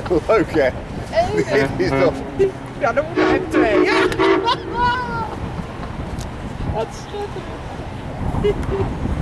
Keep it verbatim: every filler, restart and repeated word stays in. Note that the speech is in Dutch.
Leuk hè? Dit is toch... Ja, dan moeten we twee. Ja. Wat schitterend.